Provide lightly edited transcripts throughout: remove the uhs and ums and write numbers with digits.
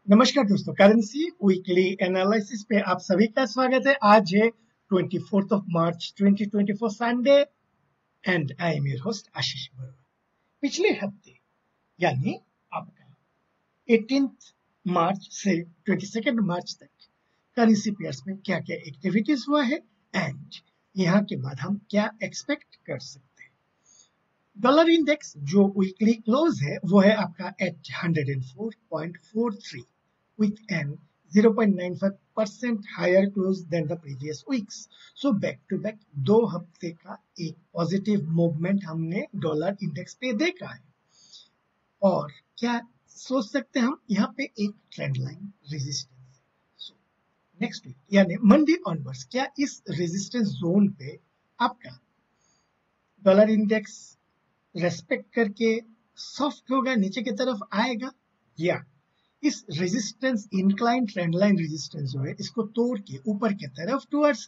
नमस्कार दोस्तों, currency weekly analysis पे आप सभी का स्वागत है। आज है 24 March 2024 Sunday and I am your host Ashish Barua. पिछले हफ्ते यानी आपका 18 मार्च से 22 मार्च तक करेंसी पेयर्स में क्या क्या एक्टिविटीज हुआ है एंड यहाँ के बाद हम क्या एक्सपेक्ट कर सकते हैं। डॉलर इंडेक्स जो वीकली क्लोज है वो है आपका at 104.43 with an 0.95% higher close than the previous weeks. So back to back 2 हफ्ते का एक पॉजिटिव मूवमेंट हमने डॉलर इंडेक्स पे देखा है। और क्या सोच सकते हैं हम, यहाँ पे एक trend line resistance. So next week यानी मंडे ऑनवर्ड्स क्या इस रेजिस्टेंस जोन पे आपका डॉलर इंडेक्स रेस्पेक्ट करके सॉफ्ट होगा, नीचे की तरफ आएगा, या इस resistance incline trend line resistance जो है इसको तोड़ के ऊपर की तरफ टुवर्ड्स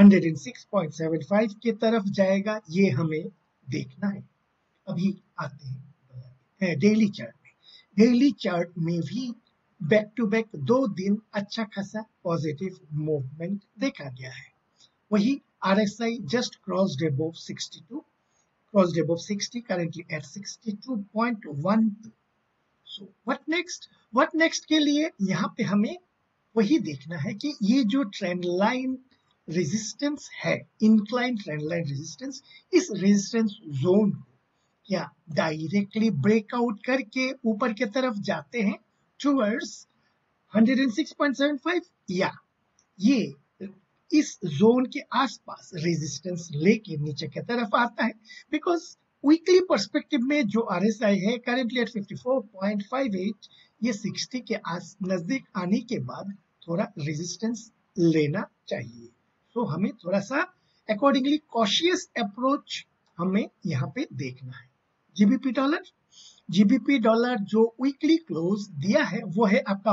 106.75 की तरफ जाएगा, ये हमें देखना है। अभी आते हैं डेली चार्ट में। डेली चार्ट में भी बैक टू बैक 2 दिन अच्छा खासा पॉजिटिव मूवमेंट देखा गया है। वही RSI just crossed above 62, crossed above 60, currently at 62.12. So what next? What next के लिए यहाँ पे हमें वही देखना है कि ये जो ट्रेंड लाइन रेजिस्टेंस है, इंक्लाइन ट्रेंड लाइन रेजिस्टेंस, इस रेजिस्टेंस जोन को क्या डायरेक्टली ब्रेकआउट करके ऊपर की तरफ जाते हैं टुवर्ड्स 106.75, या ये इस जोन के आसपास रेजिस्टेंस लेके नीचे की तरफ आता है। बिकॉज वीकली पर्सपेक्टिव में जो RSI है करेंटली एट 54.58, ये 60 के नजदीक आने के बाद थोड़ा रेजिस्टेंस लेना चाहिए। तो हमें थोड़ा सा अकॉर्डिंगली कॉशियस अप्रोच हमें यहाँ पे देखना है। जीबीपी डॉलर जो वीकली क्लोज दिया है वो है आपका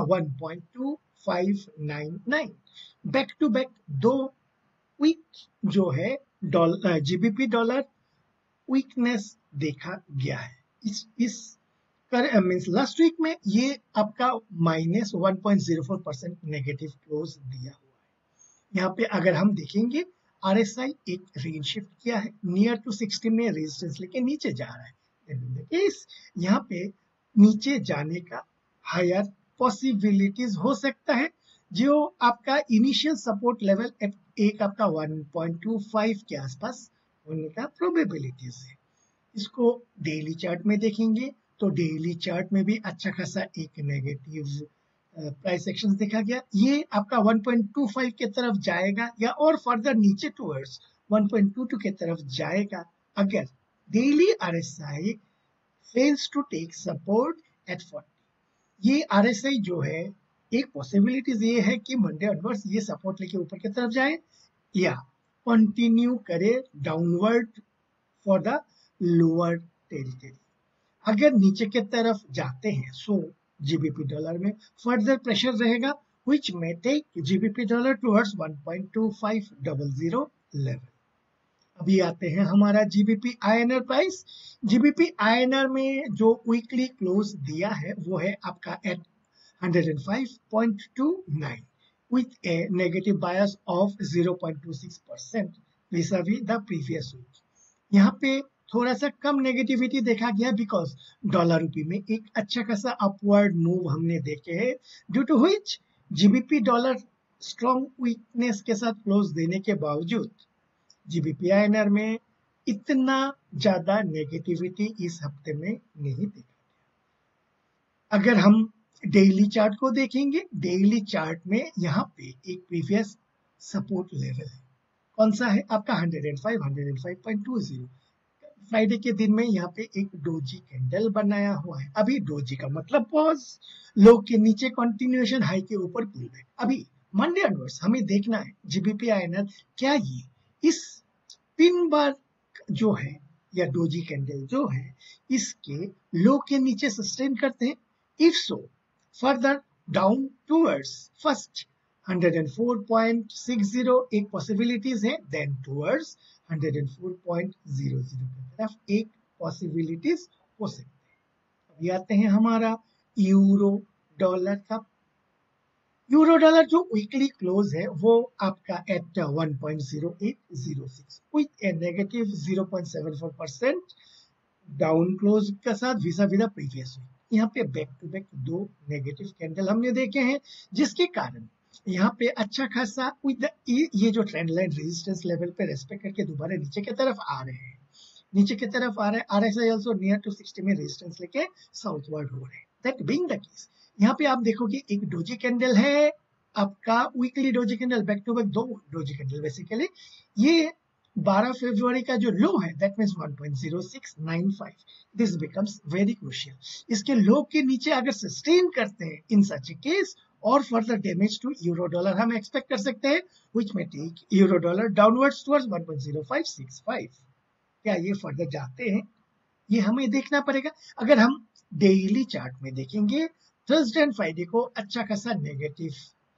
1.2599। बैक टू बैक 2 वीक जो है जीबीपी डॉलर वीकनेस देखा गया है। इस मीन्स लास्ट वीक में ये आपका -1.04% नेगेटिव क्लोज दिया हुआ है। यहाँ पे अगर हम देखेंगे RSI एक रेंज शिफ्ट किया है, नियर टू 60 में रेजिस्टेंस लेके नीचे जा रहा है। इस यहाँ पे नीचे जाने का हायर पॉसिबिलिटीज हो सकता है, जो आपका इनिशियल सपोर्ट लेवल एक आपका 1.25 के आसपास होने का प्रोबेबिलिटीज है। इसको डेली चार्ट में देखेंगे तो डेली चार्ट में भी अच्छा खासा एक नेगेटिव प्राइस एक्शन देखा गया। ये आपका 1.25 के तरफ जाएगा या और फर्दर नीचे टुवर्ड्स 1.22 के तरफ जाएगा अगर daily RSI fails to take support at 40। ये RSI जो है, एक पॉसिबिलिटीज ये है कि मंडे ऑनवर्ड्स ये सपोर्ट लेके ऊपर की तरफ जाए या कंटिन्यू करे downward for the lower territory. अगर नीचे की तरफ जाते हैं सो जीबीपी डॉलर में फर्दर प्रेशर रहेगा, which may take GBP dollar towards 1.2500 लेवल। अभी आते हैं हमारा जीबीपी INR प्राइस। जीबीपी INR में जो वीकली क्लोज दिया है वो है आपका at 105.29 with a negative bias of 0.26% vis-a-vis the previous week। यहाँ पे थोड़ा सा कम नेगेटिविटी देखा गया बिकॉज डॉलर रूपी में एक अच्छा खासा अपवर्ड मूव हमने देखे हैं, due to which GBP dollar strong weakness के साथ क्लोज देने के बावजूद जीबीपी INR में इतना ज्यादा नेगेटिविटी इस हफ्ते में नहीं देखा गया। अगर हम डेली चार्ट को देखेंगे, डेली चार्ट में यहाँ पे एक प्रीवियस सपोर्ट लेवल है, कौन सा है आपका 105.20। फ्राइडे के दिन में यहाँ पे एक डोजी कैंडल बनाया हुआ है। अभी डोजी का मतलब पॉज, लो के नीचे कंटिन्यूएशन, हाई के ऊपर पुल बैक। अभी मंडे ऑनवर्ड्स हमें देखना है जीबीपी INR क्या ये इस पिन बार जो है या डोजी कैंडल जो है इसके लो के नीचे सस्टेन करते हैं। If so further down towards first 104.60 एक पॉसिबिलिटीज है, देन टूवर्ड्स 104.00 की तरफ एक पॉसिबिलिटीज हो सकती है। अभी आते हैं हमारा यूरो डॉलर का यूरो डॉलर जो वीकली क्लोज है वो आपका at 1.0806 with a negative 0.74% down close के साथ विसा विदा प्रीवियस वीक। यहाँ पे बैक टू बैक दो नेगेटिव कैंडल हमने देखे हैं, जिसके कारण यहाँ पे अच्छा खासा विद ये जो ट्रेंड लाइन रेजिस्टेंस लेवल पे रेस्पेक्ट करके दोबारा नीचे की तरफ आ रहे हैं, नीचे की तरफ आ रहे हैं। आरएसआई आल्सो नियर टू 60 में रेजिस्टेंस लेके साउथवर्ड हो रहे हैं। दैट बीइंग द केस, यहाँ पे आप देखोगे एक डोजी कैंडल है आपका, weekly doji candle, back to back दो डोजी कैंडल। बेसिकली ये 12 फरवरी का जो लो है that means 1.0695, this becomes very crucial. इसके लो के नीचे अगर सस्टेन करते हैं इन सच ए केस और further damage to euro dollar हम एक्सपेक्ट कर सकते हैं, which may take euro dollar downwards towards 1.0565। क्या ये फर्दर जाते हैं, ये हमें देखना पड़ेगा। अगर हम डेली चार्ट में देखेंगे, थर्सडे एंड फ्राइडे को अच्छा खासा नेगेटिव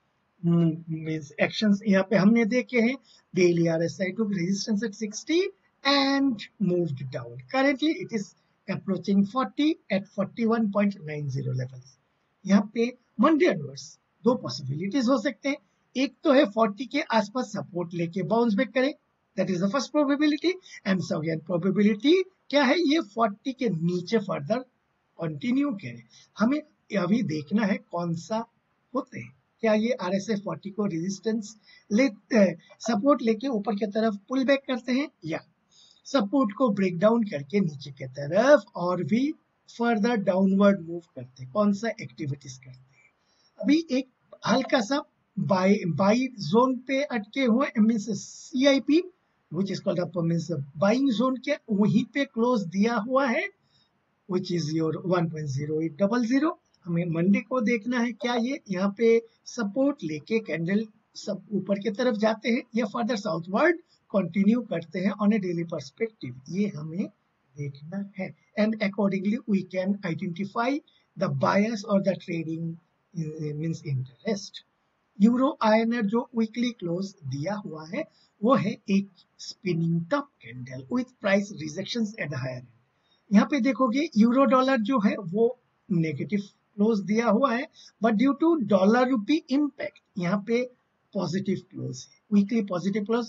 मींस एक्शंस यहाँ पे हमने देखे हैं। Daily RSI to resistance at 60 and moved down. Currently it is approaching 40 at 41.90 levels. यहाँ पे मंडे ऑनवर्ड्स दो पॉसिबिलिटीज हो सकते हैं। एक तो है 40 के आसपास सपोर्ट लेके बाउंस बैक करे, that is the first probability. And second probability क्या है, ये 40 के नीचे फर्दर कंटिन्यू करे। हमें अभी देखना है कौन सा होते हैं, क्या ये आरएसआई 40 को रेजिस्टेंस ले सपोर्ट लेके ऊपर की तरफ पुल बैक करते हैं, या सपोर्ट को ब्रेक डाउन करके नीचे की तरफ और भी फर्दर डाउनवर्ड मूव करते हैं, कौन सा एक्टिविटीज करते हैं। अभी एक हल्का सा बाई जोन पे अटके हुए means CIP which is called up means buying zone के वहीं पे क्लोज दिया हुआ है, व्हिच इज योर 1.0800। हमें मंडे को देखना है क्या ये यहाँ पे सपोर्ट लेके कैंडल सब ऊपर की तरफ जाते हैं या फर्दर साउथवर्ड कंटिन्यू करते हैं ऑन ए डेली पर्सपेक्टिव, ये हमें देखना है। And accordingly we can identify the bias और the trading means interest. Euro INR जो वीकली क्लोज दिया हुआ है वो है एक spinning top candle with price rejections at higher end. यहाँ पे देखोगे यूरो डॉलर जो है वो नेगेटिव क्लोज दिया हुआ है, but due to dollar rupee impact यहाँ पे पॉजिटिव क्लोज है, वीकली पॉजिटिव क्लोज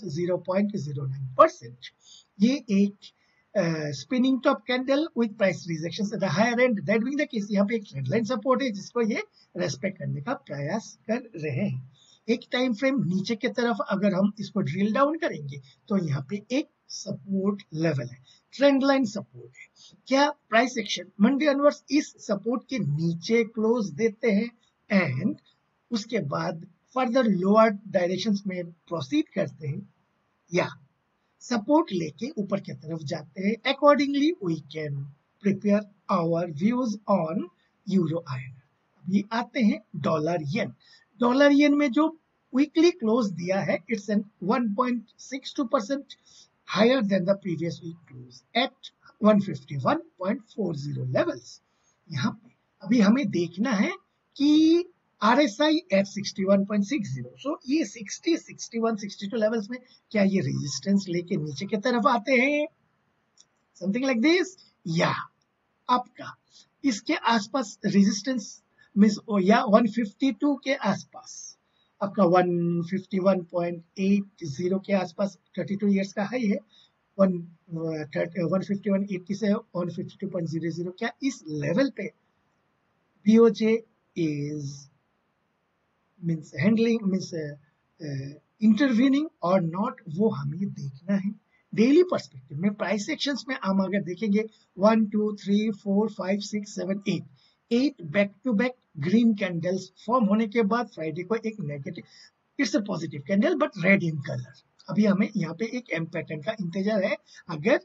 0.09%। ये एक spinning top candle with price rejections at the higher end, that being the case यहाँ पे एक ट्रेंड लाइन सपोर्ट है जिसको ये रेस्पेक्ट करने का प्रयास कर रहे हैं। एक टाइम फ्रेम नीचे की तरफ अगर हम इसको ड्रिल डाउन करेंगे तो यहाँ पे एक सपोर्ट लेवल है, ट्रेंड लाइन सपोर्ट है। क्या प्राइस एक्शन मंडे ऑनवर्ड्स इस सपोर्ट के नीचे क्लोज देते हैं एंड उसके बाद फर्दर लोअर डायरेक्शंस में प्रोसीड करते हैं, या सपोर्ट लेके ऊपर की तरफ जाते हैं? Accordingly we can prepare our views on euro INR. अभी आते हैं डॉलर येन। डॉलर येन में जो वीकली क्लोज दिया है it's an 1.62% higher than the previous week close at 151.40 levels। यहाँ पे अभी हमें देखना है कि RSI at 61.60, सो ये 60, 61, 62 लेवल्स में क्या ये रेजिस्टेंस लेके नीचे की तरफ आते हैं, समथिंग लाइक दिस, या आपका इसके आसपास रेजिस्टेंस मींस या 152 के आसपास आपका 151.80 के आसपास 32 इयर्स का हाई है, 151.80 से 152.00, क्या इस लेवल पे BOJ is means handling means intervening और नॉट, वो हमें देखना है। डेली पर्सपेक्टिव में प्राइस एक्शंस में हम अगर देखेंगे 1 2 3 4 5 6 7 8 back to back green candles form होने के बाद फ्राइडे को एक negative, it's a positive candle but red in colour. अभी हमें यहाँ पे एक एम पैटर्न का इंतजार है, अगर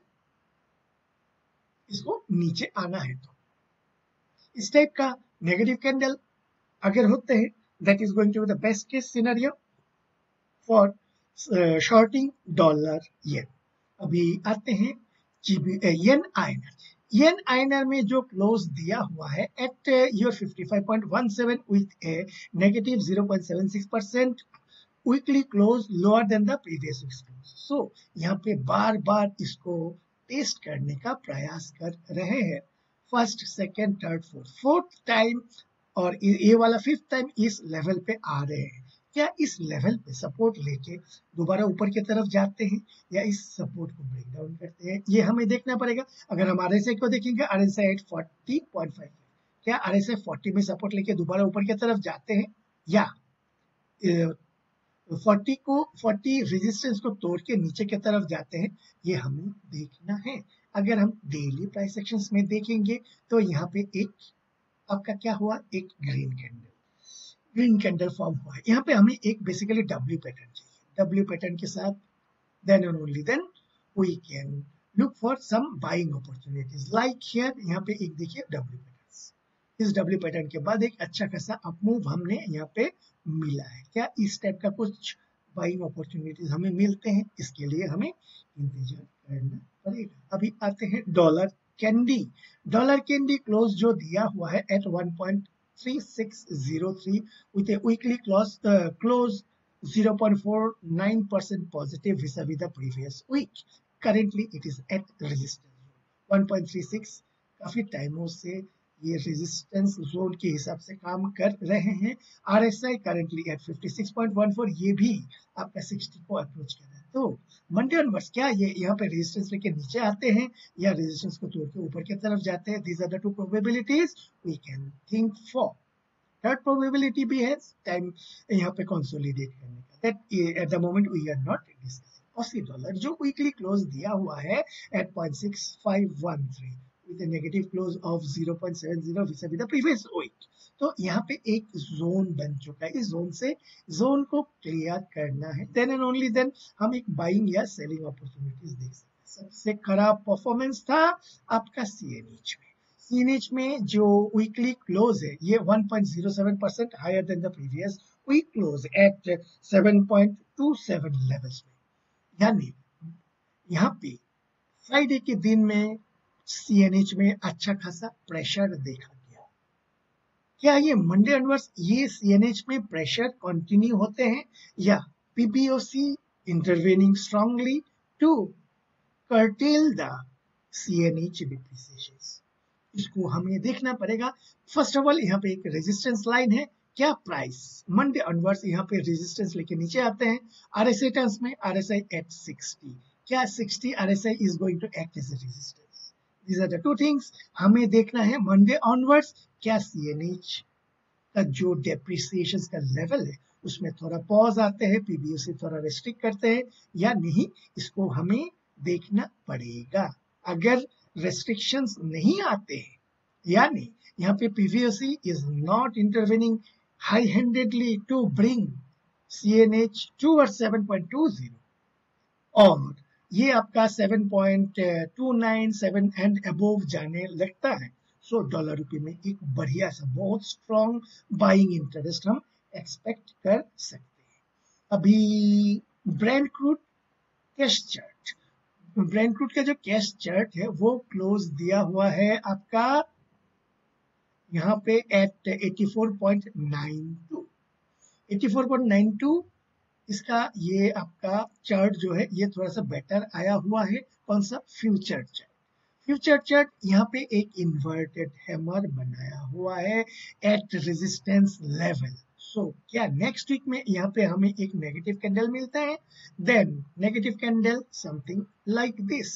इसको नीचे आना है तो इस टाइप का नेगेटिव कैंडल अगर होते हैं that is going to be the best case scenario for shorting dollar yen. अभी आते हैं येन आईएनआर। येन आईएनआर में जो क्लोज दिया हुआ है at your 55.17 with a negative 0.76% weekly close lower than the previous week's close. So यहाँ पे बार बार इसको टेस्ट करने का प्रयास कर रहे हैं, first second third fourth time और ये वाला 5th टाइम इस लेवल पे आ रहे हैं। क्या इस लेवल पे सपोर्ट लेके दोबारा ऊपर की तरफ जाते हैं या इस सपोर्ट को ब्रेक डाउन करते हैं, ये हमें देखना पड़ेगा। अगर हम RSI को देखेंगे, RSI एट 40.5, क्या RSI 40 में सपोर्ट लेके दोबारा ऊपर की तरफ जाते हैं या 40 रेजिस्टेंस को तोड़ के नीचे की तरफ जाते हैं, ये हमें देखना है। अगर हम डेली प्राइस एक्शंस में देखेंगे तो यहाँ पे एक आपका क्या हुआ, एक ग्रीन कैंडल फॉर्म हुआ है। यहाँ पे हमें एक बेसिकली W पैटर्न चाहिए। W पैटर्न के साथ then and only then we can look for some buying opportunities like here। यहाँ पे एक देखिए W पैटर्न, इस W पैटर्न के बाद एक अच्छा खासा अपमूव हमने यहाँ पे मिला है। क्या इस टाइप का कुछ बाइंग अपॉर्चुनिटीज हमें मिलते हैं, इसके लिए हमें इंतजार करना पड़ेगा। अभी आते हैं dollar candy. Dollar candy close जो दिया हुआ है at 1.3603 with a weekly close 0.49% positive vis-a-vis the previous week. Currently it is at resistance 1.36। काफी टाइमों से ये रेजिस्टेंस जोन के हिसाब से काम कर रहे हैं। RSI करंटली एट 56.14, ये भी आपका 60 को अप्रोच कर रहा है। तो मंडे ऑनवर्ड्स क्या ये यहाँ पे रेजिस्टेंस लेके नीचे आते हैं या रेजिस्टेंस को तोड़ के ऊपर की तरफ जाते हैं? These are the two probabilities we can think for. Third probability भी है टाइम यहाँ पे कंसोलिडेट करने का, that at the moment we are not discussing. Aussie dollar जो वीकली क्लोज दिया हुआ है at 0.6513 with a negative close of 0.70 vis-a-vis the previous week। तो यहाँ पे एक जोन बन चुका है, इस जोन से जोन को क्लियर करना है, देन एंड ओनली देन हम एक बाइंग या सेलिंग अपॉर्चुनिटीज देख सकते हैं। सबसे खराब परफॉर्मेंस था आपका CNH में। CNH में जो वीकली क्लोज है ये 1.07% higher than the previous week close at 7.27 levels में। यानी यहाँ पे फ्राइडे के दिन में CNH में अच्छा खासा प्रेशर देखा गया। क्या ये मंडे ऑनवर्ड्स ये CNH में प्रेशर कंटिन्यू होते हैं या PBOC intervening strongly to curtail the CNH depreciations? इसको हमें देखना पड़ेगा। फर्स्ट ऑफ ऑल यहाँ पे एक रेजिस्टेंस लाइन है, क्या प्राइस मंडे ऑनवर्ड्स यहाँ पे रेजिस्टेंस लेके नीचे आते हैं? RSI टर्म्स में RSI एट 60, क्या 60 RSI is going to act as a resistance? These are the two things हमें देखना है मंडे ऑनवर्ड्स। क्या CNH का जो डेप्रिसिएशन का लेवल है उसमें थोड़ा पॉज आते हैं, PBOC थोड़ा रेस्ट्रिक्ट करते हैं या नहीं, इसको हमें देखना पड़ेगा। अगर रेस्ट्रिक्शंस नहीं आते हैं यानी यहाँ पे PBOC is not intervening high handedly to bring CNH towards 7.20 और ये आपका 7.297 एंड अबोव जाने लगता है, सो डॉलर रुपये में एक बढ़िया सा बहुत स्ट्रॉन्ग बाइंग इंटरेस्ट हम एक्सपेक्ट कर सकते हैं। अभी Brent crude cash chart, Brent crude का जो कैश चार्ट है वो क्लोज दिया हुआ है आपका यहाँ पे एट 84.92। 84.92 इसका ये आपका चार्ट जो है ये थोड़ा सा बेटर आया हुआ है। कौन सा? Future chart. फ्यूचर चार्ट यहाँ पे एक इन्वर्टेड हैमर बनाया हुआ है एट रेजिस्टेंस लेवल। सो क्या नेक्स्ट वीक में यहाँ पे हमें एक नेगेटिव कैंडल मिलता है? Then negative candle something like this,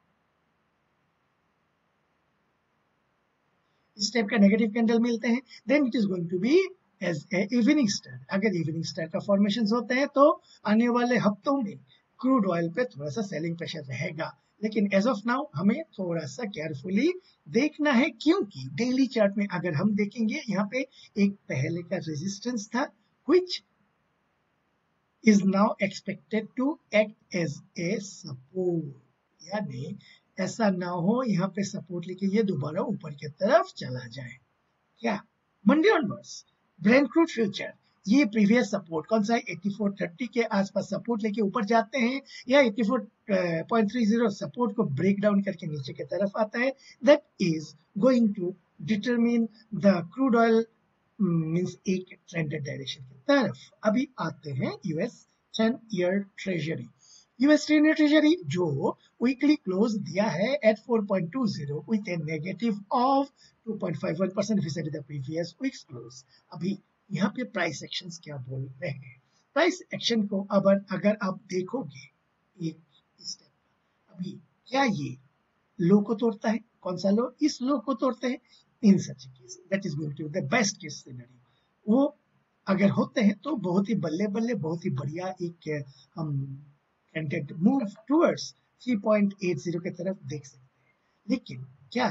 इस टाइप का नेगेटिव कैंडल मिलते हैं, then it is going to be as a evening star. अगर इवनिंग स्टार का फॉर्मेशन होते हैं तो आने वाले हफ्तों में क्रूड ऑयल पे थोड़ा सा सेलिंग प्रेशर रहेगा, लेकिन एज ऑफ नाउ हमें थोड़ा सा केयरफुली देखना है क्योंकि डेली चार्ट में अगर हम देखेंगे यहाँ पे एक पहले का रेजिस्टेंस था which is now expected to act as a support। यानी ऐसा ना हो यहाँ पे सपोर्ट लेके ये दोबारा ऊपर की तरफ चला जाए। क्या Monday onwards Brent crude future ये प्रीवियस सपोर्ट कौन सा है? 84.30 के आसपास सपोर्ट लेके ऊपर जाते हैं या 84.30 सपोर्ट को ब्रेक डाउन करके नीचे की तरफ आता है? That is going to determine the crude oil means एक ट्रेंडेड डायरेक्शन की तरफ। अभी आते हैं US 10 year treasury. US 10 treasury जो वीकली क्लोज दिया है at 4.20 with a negative of 2.51% vis-a-vis the previous week's close. अभी यहाँ पे प्राइस एक्शंस क्या बोल रहे हैं? प्राइस एक्शन को अब अगर आप देखोगे एक स्टेप, अभी क्या ये लो को तोड़ता है? कौन सा लो? इस लो को तोड़ते हैं। In such case that is going to the best case scenario. वो अगर होते हैं तो बहुत ही बल्ले बल्ले, बहुत ही बढ़िया एक हम कैंडिडेट मूव टुवर्ड्स 3.80 के तरफ देख सकते हैं। लेकिन क्या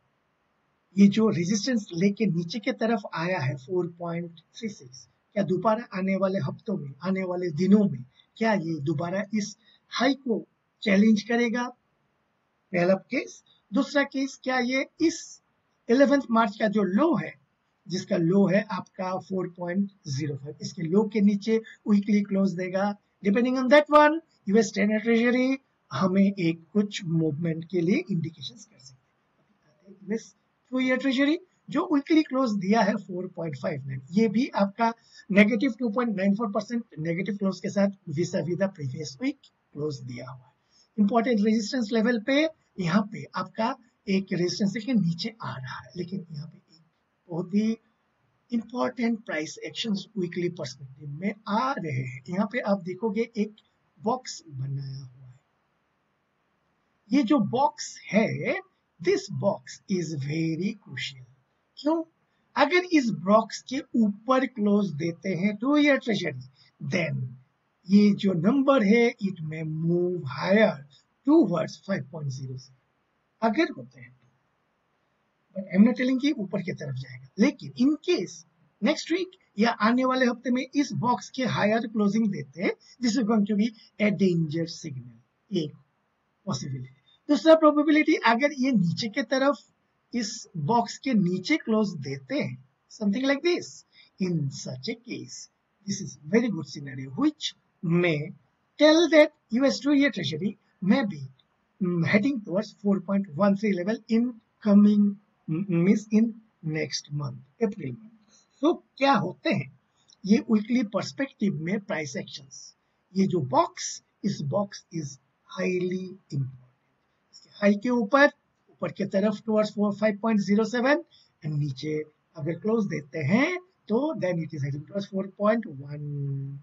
ये जो रेजिस्टेंस लेके नीचे के तरफ आया है 4.36, क्या दोबारा आने वाले हफ्तों में, आने वाले दिनों में क्या ये दोबारा इस हाई को चैलेंज करेगा? पहला केस। दूसरा केस, क्या ये इस 11 मार्च का जो लो है, जिसका लो है आपका 4.05, इसके लो के नीचे वीकली क्लोज देगा? Depending on that one US 10 treasury हमें एक कुछ मूवमेंट के लिए इंडिकेशंस कर सकते हैं। यूएस 2 ईयर ट्रेजरी जो वीकली क्लोज दिया है 4.59, ये भी आपका नेगेटिव 2.94% नेगेटिव क्लोज के साथ vis-a-vis the previous week close दिया हुआ है। इंपॉर्टेंट रेजिस्टेंस लेवल पे यहाँ पे आपका एक रेजिस्टेंस के नीचे आ रहा है, लेकिन यहाँ पे एक बहुत ही important price actions weekly perspective में आ रहे हैं। यहाँ पे आप देखोगे एक बॉक्स बनाया हुआ है। ये जो बॉक्स है, this box is very crucial. क्यों? अगर इस बॉक्स के ऊपर क्लोज देते हैं 2 ईयर ट्रेजरी, देन ये जो नंबर है इट में मूव हायर टूवर्ड्स 5.0 अगर होते हैं तो, but I am not telling कि ऊपर की तरफ जाएगा। लेकिन इन केस नेक्स्ट वीक या आने वाले हफ्ते में इस बॉक्स के हायर क्लोजिंग देते हैं, this is going to be a danger signal, एक पॉसिबिलिटी। दूसरा प्रोबेबिलिटी, अगर ये नीचे के तरफ इस बॉक्स के नीचे क्लोज देते हैं, something like this, in such a case this is very good scenario which may tell that US 2-year Treasury may be heading towards 4.13 level in coming in next month, April month. So क्या होते हैं ये weekly perspective में price actions? ये जो box, इस box is highly important. High के ऊपर की तरफ टुवर्ड्स 5.07 एंड नीचे अगर क्लोज देते हैं तो then it is heading towards 4.1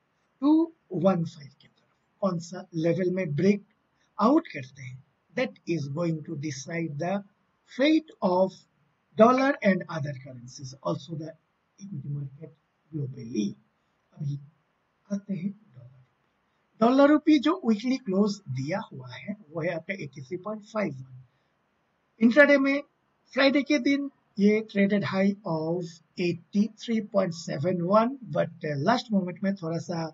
215 की तरफ। कौन सा लेवल में ब्रेक आउट करते हैं, that is going to decide the fate of dollar and other currencies, also the equity market globally. अभी आते हैं डॉलर रुपी जो वीकली क्लोज दिया हुआ है वो है आपका 83.51। इंट्राडे में फ्राइडे के दिन ये traded high of 83.71, but last moment में थोड़ा सा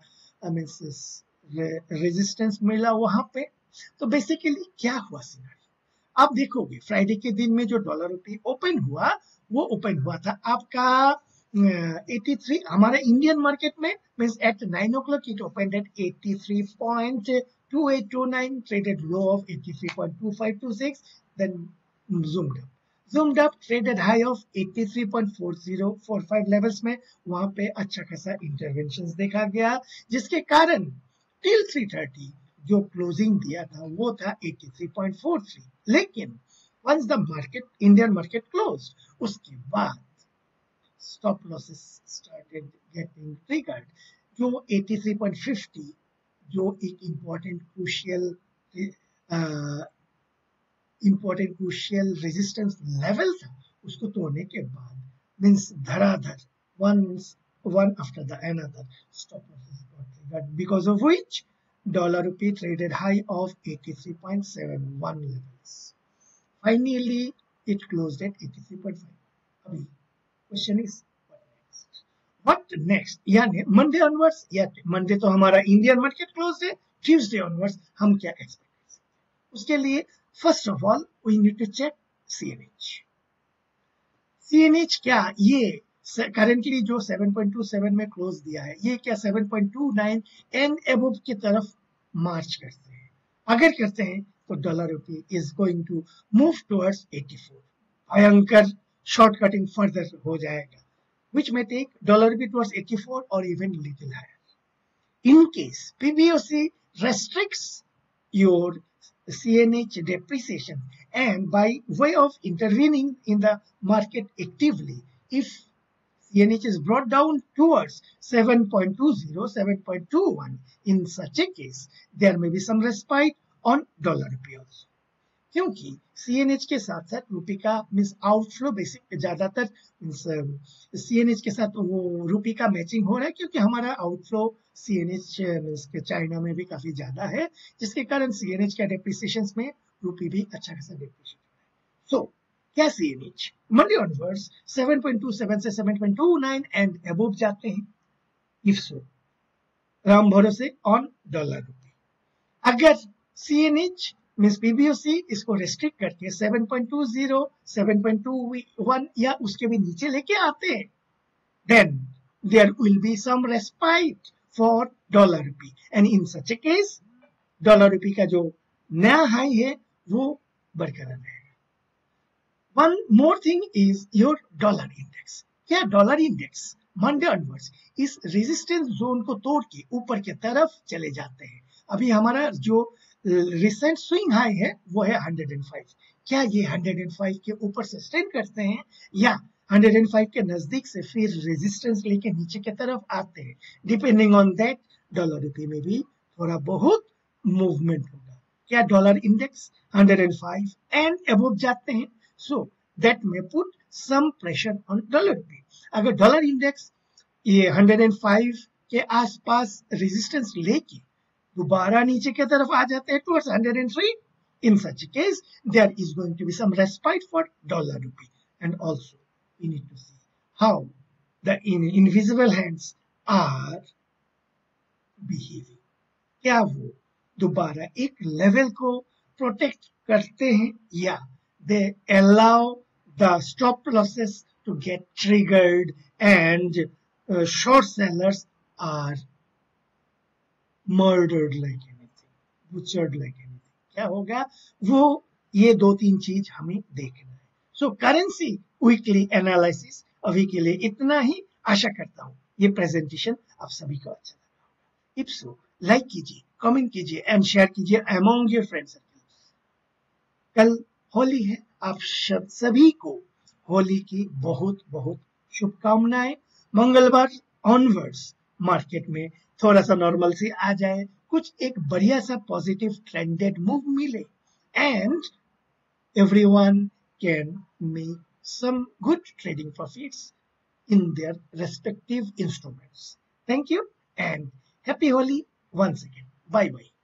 रेजिस्टेंस मिला वहां पे। तो बेसिकली क्या हुआ सिनेरियो, आप देखोगे फ्राइडे के दिन में जो डॉलर रुपी ओपन हुआ, वो ओपन हुआ था आपका 83, हमारे इंडियन मार्केट में means at 9 o'clock it opened at 83.2829, traded low of 83.2526, then zoomed up, traded high of 83.4045 levels में, वहां पे अच्छा खासा इंटरवेंशंस देखा गया, जिसके कारण टिल 3:30 जो क्लोजिंग दिया था वो था 83.43। लेकिन once the market, Indian market closed, उसके बाद stop losses started getting triggered. जो 83.50 जो एक इंपॉर्टेंट क्रूशियल रेजिस्टेंस लेवल था, उसको तोड़ने के बाद मींस धड़ाधड़ one after the another stop losses got triggered, because of which dollar rupee traded high of 83.71 levels. Finally it closed at 83.5. अभी क्वेश्चन इज what next, यानी मंडे ऑनवर्ड्स, या Monday तो हमारा इंडियन मार्केट क्लोज है, Tuesday onwards हम क्या expect कर सकते हैं? उसके लिए first of all we need to check CNH। CNH क्या ये करेंटली जो 7.27 में क्लोज दिया है, ये क्या 7.29 एंड अबव की तरफ मार्च करते हैं? अगर करते हैं तो dollar rupee is going to move towards 84, भयंकर शॉर्टकटिंग फर्दर हो जाएगा, which may take dollar rupee towards 84 or even little higher. In case PBOC restricts your CNH depreciation, and by way of intervening in the market actively, if CNH is brought down towards 7.20, 7.21, in such a case, there may be some respite on dollar rupee also. क्योंकि CNH के साथ साथ rupee का means outflow basic ज्यादातर CNH के साथ वो रुपी का मैचिंग हो रहा है, क्योंकि हमारा आउटफ्लो CNH मीन्स के चाइना में भी काफी ज्यादा है, जिसके कारण CNH के डेप्रिसिएशन में रुपी भी अच्छा खासा डेप्रिशिएट हो रहा है. सो क्या CNH मंडे ऑनवर्ड्स 7.27 से 7.29 एंड अबव जाते हैं? इफ सो, राम भरोसे ऑन डॉलर रुपी. अगर CNH मीन्स PBOC इसको रेस्ट्रिक्ट करके 7.20, 7.21 या उसके भी नीचे लेके आते हैं, then there will be some respite for dollar rupee, and in such a case dollar rupee का जो नया हाई है वो बरकरार रहेगा. One more thing is your dollar index. क्या डॉलर इंडेक्स मंडे ऑनवर्ड्स इस रेजिस्टेंस जोन को तोड़ के ऊपर की तरफ चले जाते हैं? अभी हमारा जो रिसेंट स्विंग हाई है वो है 105. क्या ये 105 के ऊपर सस्टेन करते हैं या 105 के नजदीक से फिर रेजिस्टेंस लेके नीचे की तरफ आते हैं? Depending on that dollar rupee में भी थोड़ा बहुत मूवमेंट होगा. क्या डॉलर इंडेक्स 105 एंड अबव जाते हैं? So that may put some pressure on dollar rupee. अगर डॉलर इंडेक्स ये 105 के आसपास रेजिस्टेंस लेके दोबारा नीचे की तरफ आ जाते हैं towards 103, in such a case there is going to be some respite for dollar rupee. And also we need to see how the invisible hands are behaving. क्या वो दोबारा एक लेवल को प्रोटेक्ट करते हैं या they allow the stop losses to get triggered and short sellers are murdered like anything, butchered like anything. क्या होगा वो, ये दो तीन चीज हमें देखना है. सो करेंसी वीकली एनालिसिस अभी के लिए इतना ही. आशा करता हूँ ये प्रेजेंटेशन आप सभी को अच्छा लगा होगा. इफ सो लाइक कीजिए, कमेंट कीजिए एंड शेयर कीजिए अमंग योर फ्रेंड सर्कल्स. कल होली है, आप सभी को होली की बहुत बहुत शुभकामनाएं. मंगलवार ऑनवर्ड्स मार्केट में थोड़ा सा नॉर्मल सी आ जाए, कुछ एक बढ़िया सा पॉजिटिव ट्रेंडेड मूव मिले, and everyone can make some good trading profits in their respective instruments. Thank you and happy Holi once again. Bye bye.